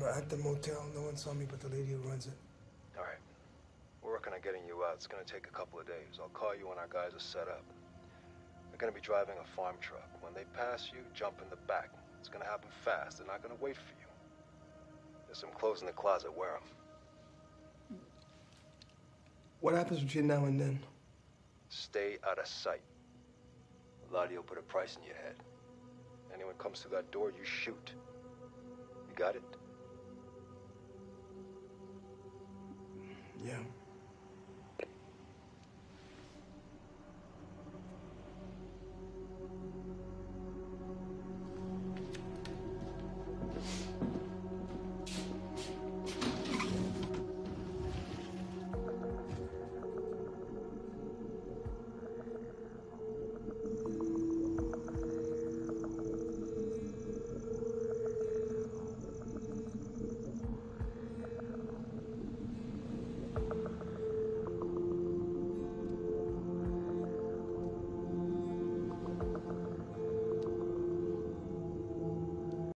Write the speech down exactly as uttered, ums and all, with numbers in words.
were at the motel. No one saw me but the lady who runs it. All right. We're working on getting you out. It's gonna take a couple of days. I'll call you when our guys are set up. They're gonna be driving a farm truck. When they pass you, jump in the back. It's gonna happen fast. They're not gonna wait for you. There's some clothes in the closet. Wear them. What happens between now and then? Stay out of sight. Eladio put a price in your head. Anyone comes through that door, you shoot. You got it? Yeah.